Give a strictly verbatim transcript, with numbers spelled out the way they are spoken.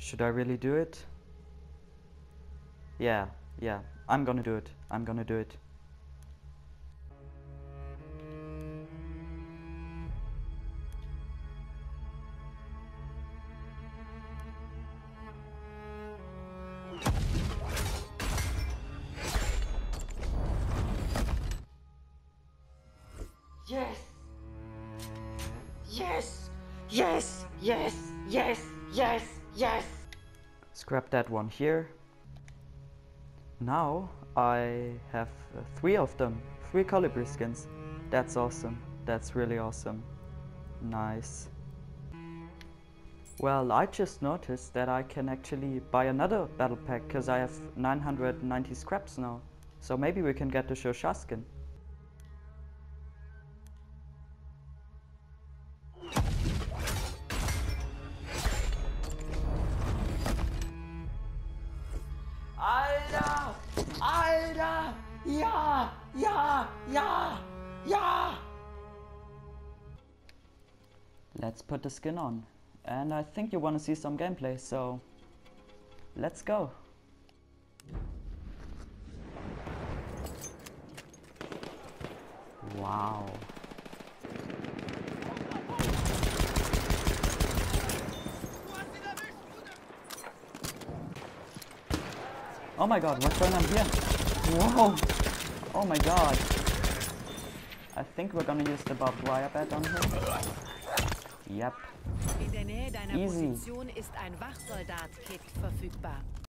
Should I really do it? Yeah, yeah, I'm gonna do it. I'm gonna do it. Yes! Yes! Yes! Yes! Yes! Yes! Yes! Scrap that one here. Now I have uh, three of them. Three colibri skins. That's awesome. That's really awesome. Nice. Well, I just noticed that I can actually buy another battle pack because I have nine hundred ninety scraps now. So maybe we can get the Chauchat skin. Alter! Alter! Ja! Ja! Ja! Ja! Let's put the skin on. And I think you want to see some gameplay, so let's go. Wow. Oh my god, what's going on here? Whoa! Oh my god. I think we're gonna use the barbed wire bat on him. Yep. In der Nähe deiner Easy. Position ist ein Wachsoldat-Kit verfügbar.